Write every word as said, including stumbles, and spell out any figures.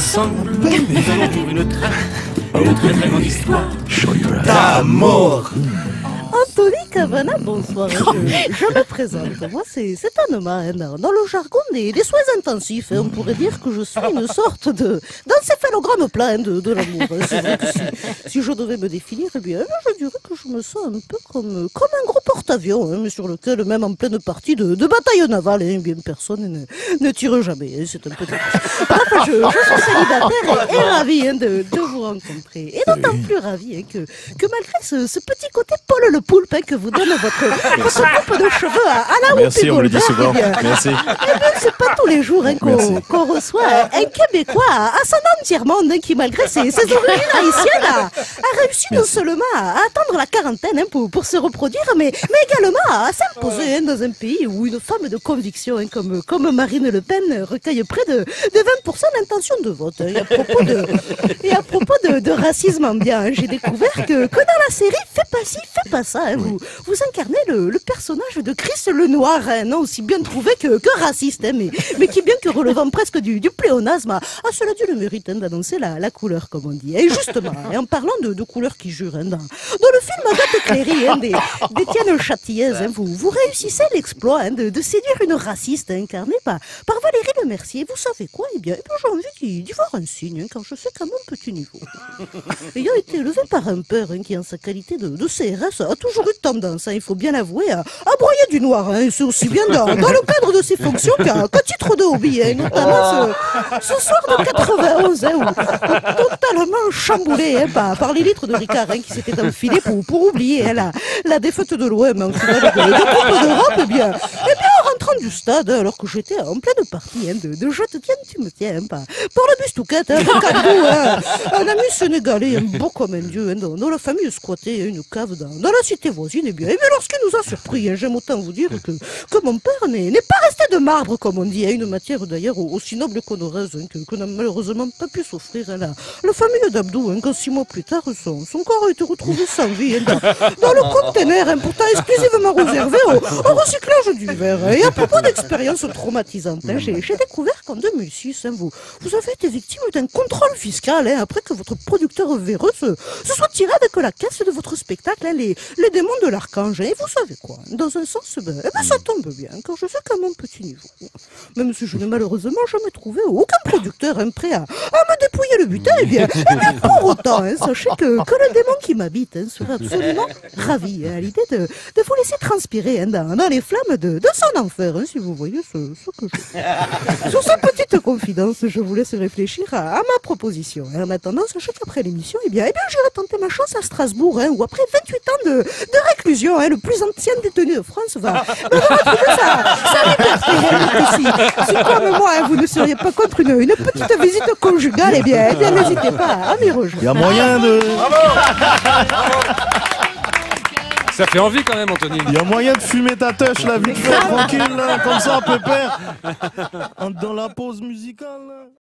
ensemble, nous allons pour une très, une très très grande histoire d'amour. Anthony Cavana, bonsoir. Je, je me présente. Moi, c'est Anoma. Hein. Dans le jargon des, des soins intensifs, hein, on pourrait dire que je suis une sorte de d'encéphalogramme plat hein, de, de l'amour. Hein. C'est vrai que si, si je devais me définir, eh bien, je dirais que je me sens un peu comme, comme un gros porte-avions, hein, mais sur lequel, même en pleine partie de, de bataille navale, hein, bien personne ne, ne tire jamais. Hein, c'est un peu dommage. Bref, je, je suis célibataire et, et ravi hein, de, de vous rencontrer. Et d'autant plus ravi hein, que, que malgré ce, ce petit côté Paul le poulpe hein, que vous donne votre, votre coupe de cheveux à, à la Merci, on me le dit souvent. Eh bien, Merci. Eh bien, c'est pas tous les jours hein, qu'on qu'on reçoit un Québécois ascendant tiers-monde hein, qui, malgré ses, ses origines haïtiennes, a, a réussi non seulement à atteindre la quarantaine hein, pour, pour se reproduire, mais, mais également à s'imposer hein, dans un pays où une femme de conviction hein, comme, comme Marine Le Pen recueille près de, de vingt pour cent d'intention de vote. Hein. Et à propos de, et à propos de, de racisme ambiant, hein, j'ai découvert que, que dans la série Fais pas ci, fais pas ça, hein, vous, vous incarnez le, le personnage de Chris le Noir, hein, non aussi bien trouvé que, que raciste, hein, mais, mais qui bien que relevant presque du, du pléonasme, a, a cela dû le mérite hein, d'annoncer la, la couleur, comme on dit. Et justement, et en parlant de, de couleurs qui jurent, hein, dans, dans le film Agathe Cléry hein, des- d'Étienne Châtillaise, hein, vous, vous réussissez l'exploit hein, de, de séduire une raciste hein, incarnée par, par Valérie Lemercier. Vous savez quoi? Eh bien, eh bien j'ai envie d'y d'y voir un signe, hein, quand je sais qu'à mon petit niveau. Ayant été élevé par un père hein, qui, en sa qualité de, de C R S, a toujours eu tendance, hein, il faut bien l'avouer, à, à broyer du noir. Hein, et c'est aussi bien dans, dans le cadre de ses fonctions qu'à qu'à titre de hobby, hein, notamment ce, ce soir de quatre-vingt-onze, hein, où, où totalement chamboulé hein, par, par les litres de Ricard hein, qui s'étaient enfilés pour, pour oublier hein, la, la défaite de l'O M en finale de, de Coupe d'Europe. Eh bien, eh bien, en rentrant du stade, hein, alors que j'étais en pleine partie hein, de, de Je te tiens, tu me tiens, hein, par, par le bustouquette, hein, de Kandou, hein, un ami sénégalais, hein, beau comme un dieu, hein, dont, dont la famille squattait hein, une cave dans, dans la cité voisine. Eh bien, eh bien lorsqu'il nous a surpris, hein, j'aime autant vous dire que, que mon père n'est n'est pas resté de marbre, comme on dit, hein, une matière d'ailleurs aussi noble qu'honoreuse, hein, que, que n'a malheureusement pas pu s'offrir hein, la, la famille d'Abdou, hein, quand six mois plus tard, son, son corps a été retrouvé sans vie hein, dans, dans le conteneur, hein, pourtant exclusivement réservé au, au recyclage du verre. Hein. Et à propos d'expériences traumatisantes, hein, j'ai j'ai découvert qu'en deux mille six, hein, vous, vous avez été victime d'un contrôle fiscal hein, après que votre producteur véreux se, se soit tiré avec la caisse de votre spectacle, hein, les, les démons de l'archange. Et vous savez quoi? Dans un sens, ben, eh ben, ça tombe bien, quand je sais qu'à mon petit niveau, même si je n'ai malheureusement jamais trouvé aucun producteur hein, prêt à, à me dépouiller le butin, eh bien, eh bien pour autant, hein, sachez que, que le démon qui m'habite hein, serait absolument ravi hein, à l'idée de, de vous laisser transpirer hein, dans, dans les flammes de, de son enfer, hein, si vous voyez ce, ce que je... Sur cette petite confidence, je vous laisse réfléchir à, à ma proposition. Et en attendant, sachez qu'après l'émission, eh bien, eh bien, j'irai tenter ma chance à Strasbourg, hein, où après vingt-huit ans de, de réclusion, hein, le plus ancien détenu de France va, va retrouver sa, sa liberté. Hein, si, si comme moi, hein, vous ne seriez pas contre une, une petite visite conjugale, eh bien, eh bien, n'hésitez pas à m'y rejoindre. Il y a moyen de... Ça fait envie quand même, Anthony. Il y a moyen de fumer ta tâche là, vite fait, tranquille, là, comme ça, pépère. Dans la pause musicale, là.